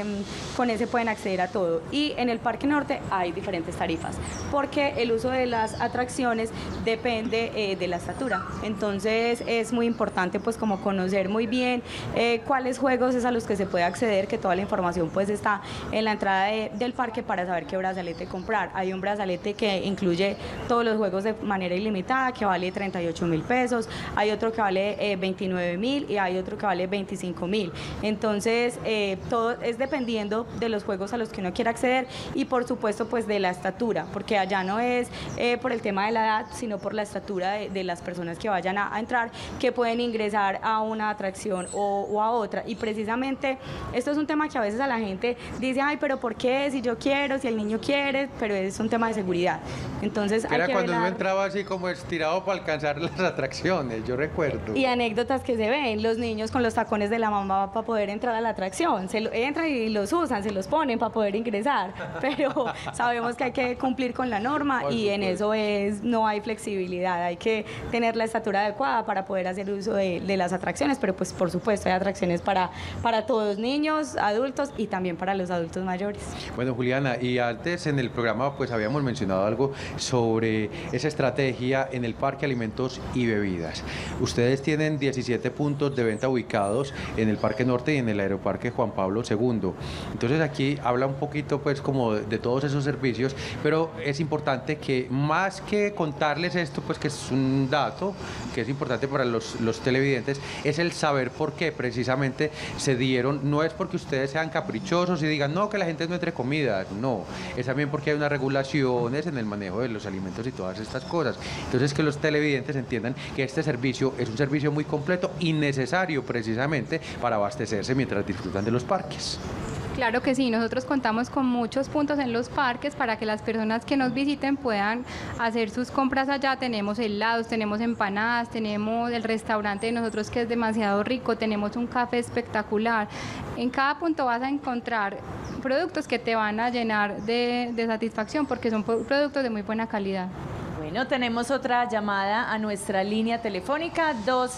con ese pueden acceder a todo. Y en el Parque Norte hay diferentes tarifas porque el uso de las atracciones depende de la estatura. Entonces es muy importante pues como conocer muy bien cuáles juegos es a los que se puede acceder, que toda la información pues está en la entrada del parque para saber qué brazalete comprar. Hay un brazalete que incluye todos los juegos de manera ilimitada que vale 38.000 pesos, hay otro que vale 29.000 y hay otro que vale 25.000. Entonces todo es dependiendo de los juegos a los que uno quiera acceder y por supuesto pues de la estatura, porque allá no es por el tema de la edad, sino por la estatura de las personas que vayan a entrar, que pueden ingresar a una atracción o a otra. Y precisamente esto es un tema que a veces a la gente dice, ay, pero ¿por qué? Si yo quiero, si el niño quiere, pero es un tema de seguridad. Entonces hay era que cuando velar. uno entraba así como estirado para alcanzar las atracciones, yo recuerdo. Y anécdotas que se ven, los niños con los tacones de la mamá para poder entrar a la atracción, entran y los usan, se los ponen para poder ingresar, pero sabemos que hay que cumplir con la norma y en eso no hay flexibilidad, hay que tener la estatura adecuada para poder hacer uso de las atracciones, pero pues por supuesto hay atracciones para todos, niños, adultos y también para los adultos mayores. Bueno, Juliana, y antes en el programa pues habíamos mencionado algo sobre esa estrategia en el Parque Alimentos y Bebidas. Ustedes tienen 17 puntos de venta ubicados en el Parque Norte y en el Aeroparque Juan Pablo II. Entonces aquí habla un poquito pues como de todos esos servicios, pero es importante que más que contarles esto, pues que es un dato que es importante para los televidentes, es el saber por qué precisamente se dieron. No es porque ustedes sean caprichosos y digan, no, que la gente no entre comida, no, es también porque hay unas regulaciones en el manejo de los alimentos y todas estas cosas. Entonces que los televidentes entiendan que este servicio es un servicio muy completo y necesario precisamente para abastecerse mientras disfrutan de los parques. Claro que sí, nosotros contamos con muchos puntos en los parques para que las personas que nos visiten puedan hacer sus compras allá. Tenemos helados, tenemos empanadas, tenemos el restaurante de nosotros que es demasiado rico, tenemos un café espectacular. En cada punto vas a encontrar productos que te van a llenar de satisfacción porque son productos de muy buena calidad. Bueno, tenemos otra llamada a nuestra línea telefónica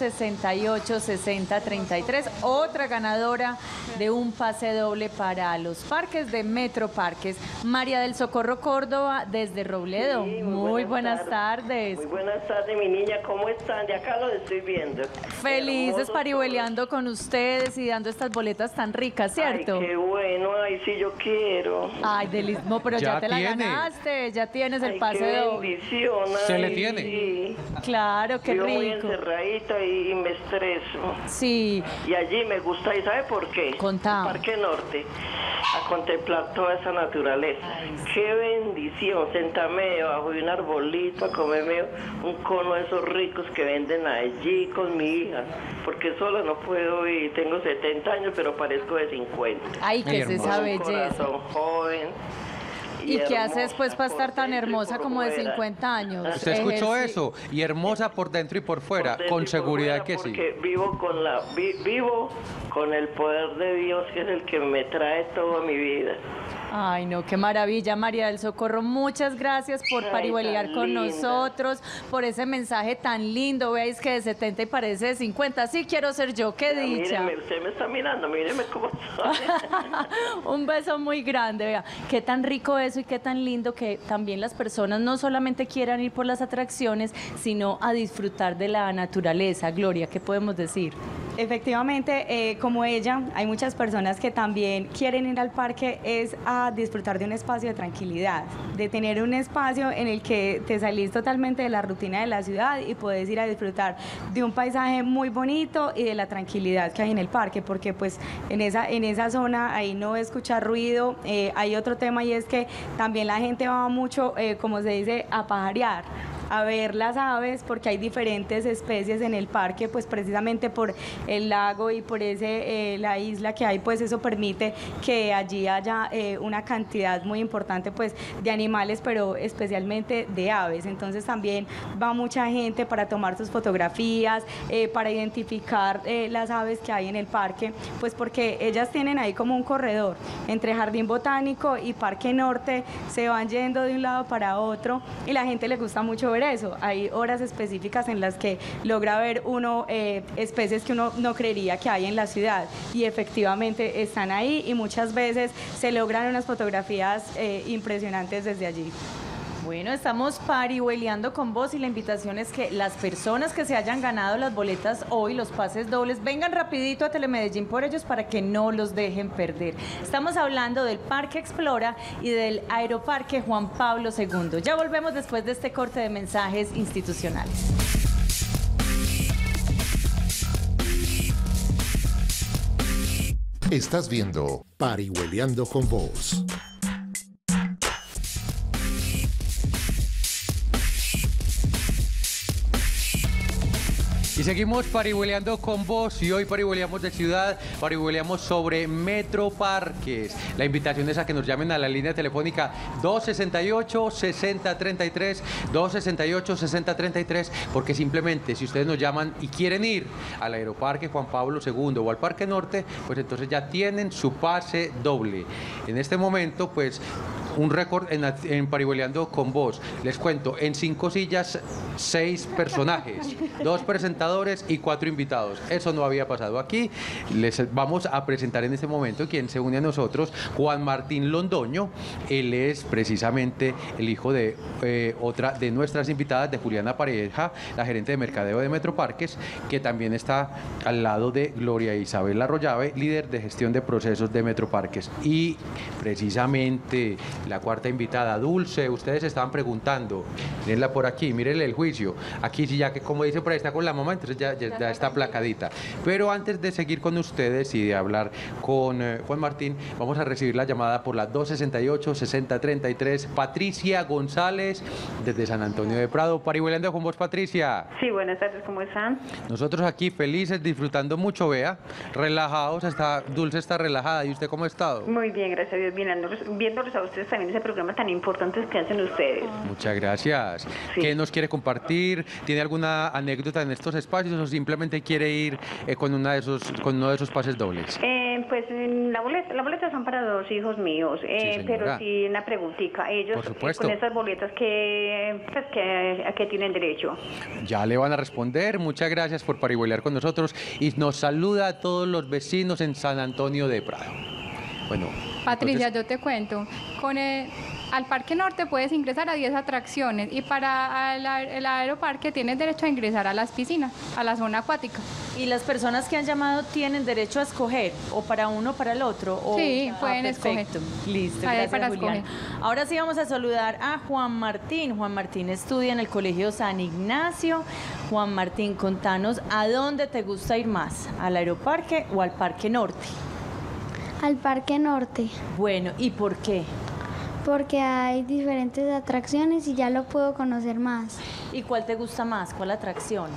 268-6033, otra ganadora de un pase doble para los parques de Metro Parques, María del Socorro Córdoba desde Robledo. Sí, muy buenas tardes. Muy buenas tardes, mi niña, ¿cómo están? De acá los estoy viendo. Felices parihueleando con ustedes y dando estas boletas tan ricas, ¿cierto? Ay, qué bueno, ay, sí, yo quiero. Ay, delicioso, pero ya te la tiene. ganaste, ya tienes el pase qué doble. bendición. Se ay, le tiene. Sí. Claro, qué Vivo muy rico. encerradita y me estreso. Sí, Y allí me gusta, ¿y sabe por qué? Contá. Parque Norte, a contemplar toda esa naturaleza. Qué bendición, sentarme debajo de un arbolito, a comerme un cono de esos ricos que venden allí con mi hija, porque sola no puedo ir, tengo 70 años, pero parezco de 50. ay, que es Hermoso. esa Un belleza. corazón joven. ¿Y qué haces hermosa pues para estar por tan dentro y hermosa por como de fuera. 50 años? ¿Usted escuchó Ejerci- eso? Y hermosa por dentro y por fuera, Por dentro con y por seguridad fuera, que sí. porque vivo con el poder de Dios, que es el que me trae toda mi vida. Ay, no, qué maravilla, María del Socorro. Muchas gracias por Ay, parihuelear tan con linda. nosotros, por ese mensaje tan lindo. Veáis que de 70 y parece de 50. Sí quiero ser yo, qué Vea, dicha. míreme, usted me está mirando, míreme cómo soy. Un beso muy grande, vea. Qué tan rico eso y qué tan lindo que también las personas no solamente quieran ir por las atracciones, sino a disfrutar de la naturaleza. Gloria, ¿qué podemos decir? efectivamente, como ella, hay muchas personas que también quieren ir al parque es a disfrutar de un espacio de tranquilidad, de tener un espacio en el que te salís totalmente de la rutina de la ciudad y puedes ir a disfrutar de un paisaje muy bonito y de la tranquilidad que hay en el parque, porque pues en esa zona ahí no escuchar ruido. Hay otro tema y es que también la gente va mucho, como se dice, a pajarear, a ver las aves, porque hay diferentes especies en el parque, pues precisamente por el lago y por la isla que hay, pues eso permite que allí haya una cantidad muy importante pues de animales, pero especialmente de aves. Entonces también va mucha gente para tomar sus fotografías, para identificar las aves que hay en el parque, pues porque ellas tienen ahí como un corredor entre Jardín Botánico y Parque Norte, se van yendo de un lado para otro y la gente le gusta mucho ver eso. Hay horas específicas en las que logra ver uno especies que uno no creería que hay en la ciudad y efectivamente están ahí y muchas veces se logran unas fotografías impresionantes desde allí. Bueno, estamos parihueleando con vos y la invitación es que las personas que se hayan ganado las boletas hoy, los pases dobles, vengan rapidito a Telemedellín por ellos para que no los dejen perder. Estamos hablando del Parque Explora y del Aeroparque Juan Pablo II. Ya volvemos después de este corte de mensajes institucionales. Estás viendo Parihueleando con Vos. Y seguimos parihueleando con vos y hoy parihueleamos de ciudad, parihueleamos sobre Metroparques. La invitación es a que nos llamen a la línea telefónica 268-6033, 268-6033, porque simplemente si ustedes nos llaman y quieren ir al Aeroparque Juan Pablo II o al Parque Norte, pues entonces ya tienen su pase doble. En este momento, pues, un récord en Parihueleando con Vos. Les cuento, en 5 sillas, 6 personajes, 2 presentadores y 4 invitados. Eso no había pasado aquí. Les vamos a presentar en este momento quien se une a nosotros, Juan Martín Londoño. Él es precisamente el hijo de otra de nuestras invitadas, de Juliana Pareja, la gerente de mercadeo de Metroparques, que también está al lado de Gloria Isabel Arroyave, líder de gestión de procesos de Metroparques. Y precisamente la cuarta invitada, Dulce, ustedes estaban preguntando, mírenla por aquí, mírenle el juicio, aquí sí ya que como dice por ahí está con la mamá, entonces ya está placadita. Pero antes de seguir con ustedes y de hablar con Juan Martín, vamos a recibir la llamada por la 268-6033, Patricia González, desde San Antonio de Prado. Parihueleando con vos, Patricia. Sí, buenas tardes, ¿cómo están? Nosotros aquí felices, disfrutando mucho, vea, relajados, Dulce está relajada, ¿y usted cómo ha estado? Muy bien, gracias a Dios, viéndolos a ustedes también ese programa tan importante que hacen ustedes. Muchas gracias. Sí. ¿Qué nos quiere compartir? ¿Tiene alguna anécdota en estos espacios o simplemente quiere ir con uno de esos pases dobles? Pues la boleta son para 2 hijos míos, sí, pero sí una preguntita. Ellos con esas boletas, ¿a qué tienen derecho? Ya le van a responder. Muchas gracias por parihuelear con nosotros y nos saluda a todos los vecinos en San Antonio de Prado. Bueno, Patricia, entonces, yo te cuento, al Parque Norte puedes ingresar a 10 atracciones y para el Aeroparque tienes derecho a ingresar a las piscinas, a la zona acuática. ¿Y las personas que han llamado tienen derecho a escoger o para uno o para el otro? Sí, pueden escoger. Listo, gracias, para Julián. Ahora sí vamos a saludar a Juan Martín. Juan Martín estudia en el Colegio San Ignacio. Juan Martín, contanos, ¿a dónde te gusta ir más? ¿Al Aeroparque o al Parque Norte? Al Parque Norte. Bueno, ¿y por qué? Porque hay diferentes atracciones y ya lo puedo conocer más. ¿Y cuál te gusta más? ¿Cuál atracción?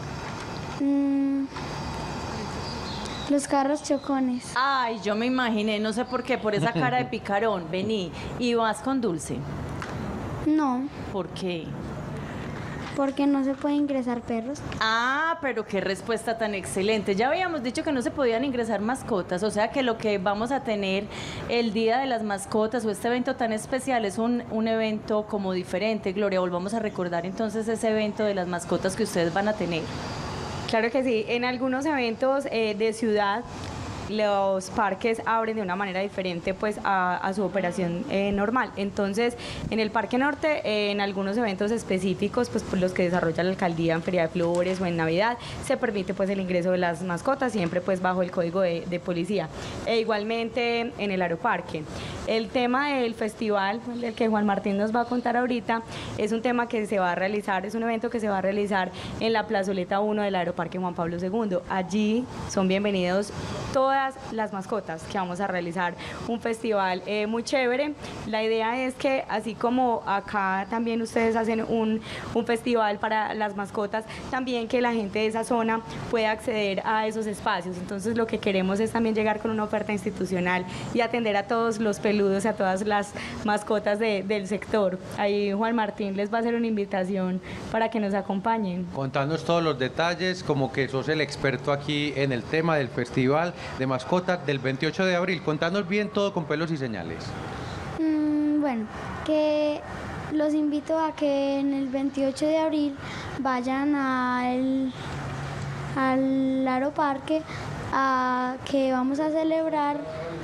Los carros chocones. Ay, yo me imaginé, no sé por qué, por esa cara de picarón. Vení, ¿y vas con Dulce? No. ¿Por qué? Porque no se puede ingresar perros. Ah, pero qué respuesta tan excelente. Ya habíamos dicho que no se podían ingresar mascotas, o sea que lo que vamos a tener el Día de las Mascotas o este evento tan especial es un evento como diferente. Gloria, volvamos a recordar entonces ese evento de las mascotas que ustedes van a tener. Claro que sí, en algunos eventos de ciudad los parques abren de una manera diferente pues a su operación normal. Entonces, en el Parque Norte, en algunos eventos específicos, pues los que desarrolla la alcaldía en Feria de Flores o en Navidad, se permite pues el ingreso de las mascotas, siempre pues bajo el código de policía. E igualmente en el aeroparque. El tema del festival, del que Juan Martín nos va a contar ahorita, es un tema que se va a realizar, es un evento que se va a realizar en la plazoleta 1 del Aeroparque Juan Pablo II. Allí son bienvenidos todas las mascotas que vamos a realizar, un festival muy chévere. La idea es que así como acá también ustedes hacen un festival para las mascotas, también que la gente de esa zona pueda acceder a esos espacios. Entonces lo que queremos es también llegar con una oferta institucional y atender a todos los peludos, a todas las mascotas del sector. Ahí Juan Martín les va a hacer una invitación para que nos acompañen. Contanos todos los detalles, como que sos el experto aquí en el tema del festival de mascotas del 28 de abril. Contanos bien todo con pelos y señales. Bueno, que los invito a que en el 28 de abril vayan al Aeroparque, a que vamos a celebrar.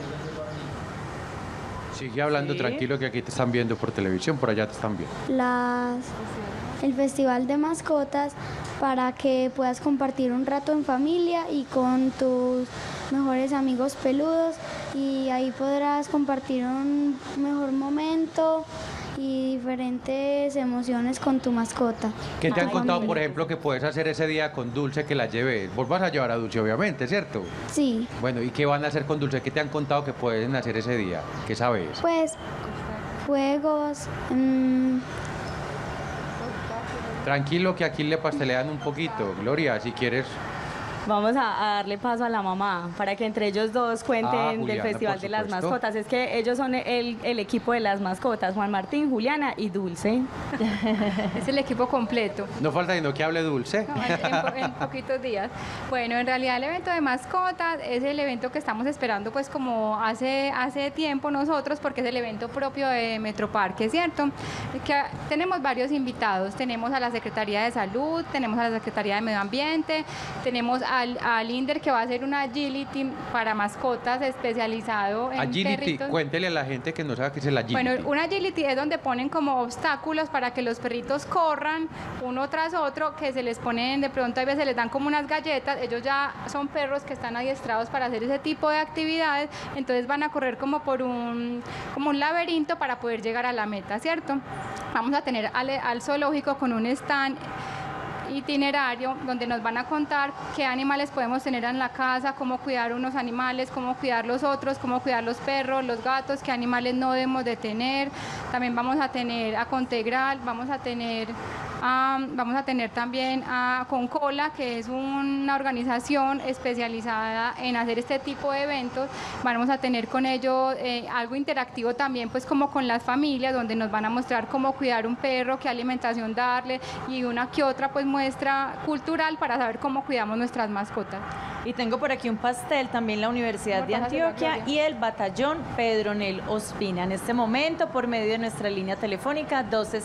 Sigue hablando tranquilo, que aquí te están viendo por televisión, por allá te están viendo. El Festival de Mascotas, para que puedas compartir un rato en familia y con tus mejores amigos peludos, y ahí podrás compartir un mejor momento y diferentes emociones con tu mascota. ¿Qué te han contado, por ejemplo, que puedes hacer ese día con Dulce, que la lleves? Vos vas a llevar a Dulce, obviamente, ¿cierto? Sí. Bueno, ¿y qué van a hacer con Dulce? ¿Qué te han contado que pueden hacer ese día? ¿Qué sabes? Pues juegos. Tranquilo, que aquí le pastelean un poquito. Gloria, si quieres. Vamos a darle paso a la mamá para que entre ellos dos cuenten Juliana, del Festival de las supuesto. Mascotas. Es que ellos son el equipo de las mascotas, Juan Martín, Juliana y Dulce. Es el equipo completo. No falta sino que hable Dulce. No, en poquitos días. Bueno, en realidad el evento de mascotas es el evento que estamos esperando pues como hace tiempo nosotros, porque es el evento propio de Metroparque, ¿cierto? Que tenemos varios invitados, tenemos a la Secretaría de Salud, tenemos a la Secretaría de Medio Ambiente, tenemos al INDER, que va a hacer una agility para mascotas especializado en Agility, perritos. cuéntele a la gente que no sabe qué es el agility. Bueno, una agility es donde ponen como obstáculos para que los perritos corran uno tras otro, que se les ponen, de pronto a veces les dan como unas galletas, ellos ya son perros que están adiestrados para hacer ese tipo de actividades, entonces van a correr como por un laberinto para poder llegar a la meta, ¿cierto? Vamos a tener al zoológico con un stand itinerario donde nos van a contar qué animales podemos tener en la casa, cómo cuidar unos animales, cómo cuidar los otros, cómo cuidar los perros, los gatos, qué animales no debemos de tener. También vamos a tener a Contegral, vamos a tener también a Concola, que es una organización especializada en hacer este tipo de eventos. Vamos a tener con ellos algo interactivo también, pues como con las familias, donde nos van a mostrar cómo cuidar un perro, qué alimentación darle, y una que otra pues muestra cultural para saber cómo cuidamos nuestras mascotas. Y tengo por aquí un pastel, también la Universidad de Antioquia y el Batallón Pedronel Ospina. En este momento, por medio de nuestra línea telefónica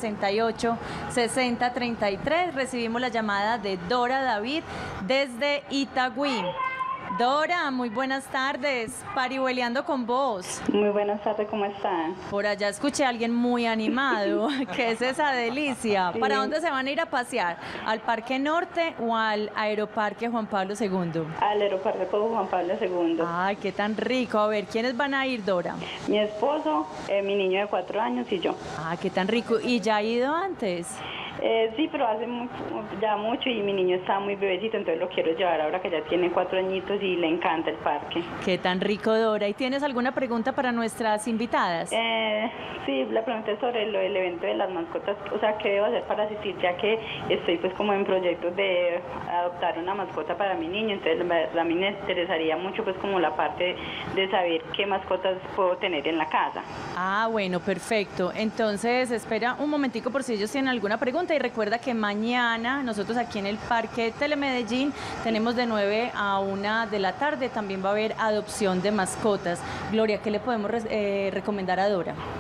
268-6033, recibimos la llamada de Dora David desde Itagüí. Dora, muy buenas tardes, parihueleando con vos. Muy buenas tardes, ¿cómo están? Por allá escuché a alguien muy animado. ¿Qué es esa delicia? Sí. ¿Para dónde se van a ir a pasear? ¿Al Parque Norte o al Aeroparque Juan Pablo II? Al Aeroparque Juan Pablo II. Ay, qué tan rico. A ver, ¿quiénes van a ir, Dora? Mi esposo, mi niño de 4 años y yo. Ah, qué tan rico. ¿Y ya ha ido antes? Sí, pero hace mucho y mi niño está muy bebecito, entonces lo quiero llevar ahora que ya tiene 4 añitos y le encanta el parque. Qué tan rico, Dora. ¿Y tienes alguna pregunta para nuestras invitadas? Sí, la pregunta es sobre el evento de las mascotas, o sea, ¿qué debo hacer para asistir? Ya que estoy pues como en proyectos de adoptar una mascota para mi niño, entonces a mí me interesaría mucho pues como la parte de saber qué mascotas puedo tener en la casa. Ah, bueno, perfecto. Entonces, espera un momentico por si ellos tienen alguna pregunta. Y recuerda que mañana nosotros aquí en el Parque Telemedellín tenemos de 9 a 1 de la tarde. También va a haber adopción de mascotas. Gloria, ¿qué le podemos recomendar a Dora?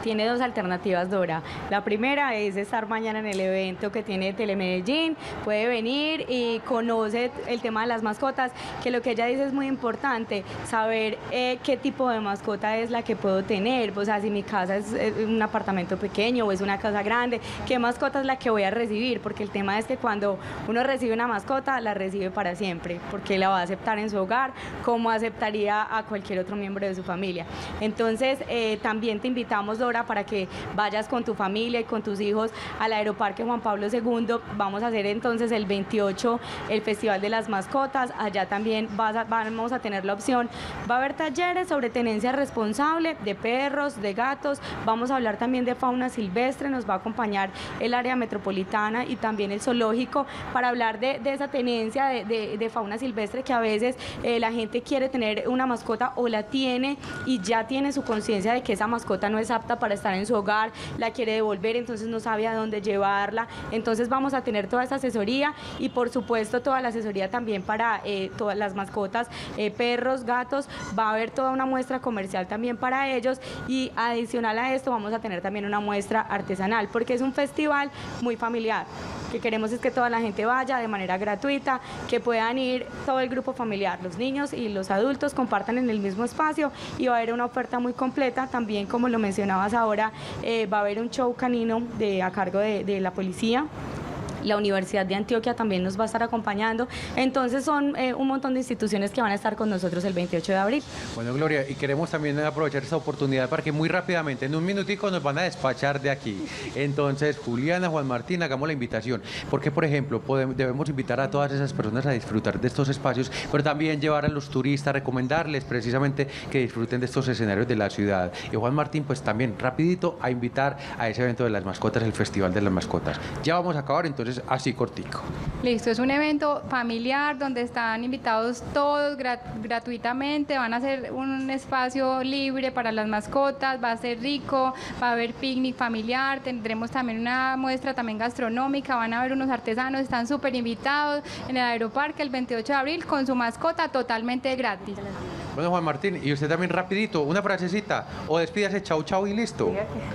tiene dos alternativas, Dora. La primera es estar mañana en el evento que tiene Telemedellín, puede venir y conoce el tema de las mascotas, que lo que ella dice es muy importante, saber qué tipo de mascota es la que puedo tener, o sea, si mi casa es un apartamento pequeño o es una casa grande, qué mascota es la que voy a recibir, porque el tema es que cuando uno recibe una mascota, la recibe para siempre, porque la va a aceptar en su hogar, como aceptaría a cualquier otro miembro de su familia. Entonces, también te invitamos, Dora, para que vayas con tu familia y con tus hijos al Aeroparque Juan Pablo II. Vamos a hacer entonces el 28 el Festival de las Mascotas. Allá también vamos a tener la opción. Va a haber talleres sobre tenencia responsable de perros, de gatos. Vamos a hablar también de fauna silvestre. Nos va a acompañar el área metropolitana y también el zoológico para hablar de esa tenencia de fauna silvestre, que a veces la gente quiere tener una mascota o la tiene y ya tiene su conciencia de que esa mascota no es apta para estar en su hogar, la quiere devolver, entonces no sabe a dónde llevarla. Entonces vamos a tener toda esa asesoría y por supuesto toda la asesoría también para todas las mascotas, perros, gatos. Va a haber toda una muestra comercial también para ellos y adicional a esto vamos a tener también una muestra artesanal, porque es un festival muy familiar. Que queremos es que toda la gente vaya de manera gratuita, que puedan ir todo el grupo familiar, los niños y los adultos compartan en el mismo espacio y va a haber una oferta muy completa. También, como lo mencionabas ahora, va a haber un show canino a cargo de la policía. La Universidad de Antioquia también nos va a estar acompañando. Entonces son un montón de instituciones que van a estar con nosotros el 28 de abril. Bueno, Gloria, y queremos también aprovechar esta oportunidad para que muy rápidamente, en un minutico, nos van a despachar de aquí. Entonces, Juliana, Juan Martín, hagamos la invitación. Porque, por ejemplo, debemos invitar a todas esas personas a disfrutar de estos espacios, pero también llevar a los turistas, recomendarles precisamente que disfruten de estos escenarios de la ciudad. Y Juan Martín, pues también rapidito a invitar a ese evento de las mascotas, el Festival de las Mascotas. Ya vamos a acabar, entonces así cortico. Listo, es un evento familiar donde están invitados todos gratuitamente, van a ser un espacio libre para las mascotas, va a ser rico, va a haber picnic familiar, tendremos también una muestra también gastronómica, van a haber unos artesanos, están súper invitados en el Aeroparque el 28 de abril con su mascota totalmente gratis. Bueno, Juan Martín, y usted también rapidito, una frasecita, o despídase, chau chau y listo.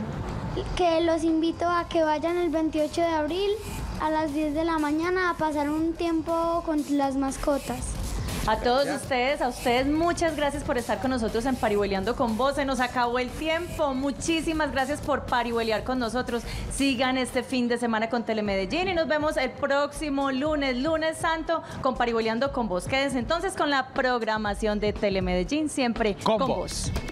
Que los invito a que vayan el 28 de abril a las 10 de la mañana a pasar un tiempo con las mascotas. A todos ustedes, a ustedes muchas gracias por estar con nosotros en Parihueliando con Vos. Se nos acabó el tiempo. Muchísimas gracias por parihuelear con nosotros. Sigan este fin de semana con Telemedellín y nos vemos el próximo lunes Santo, con Parihueliando con Vos. Quédense entonces con la programación de Telemedellín, siempre con vos.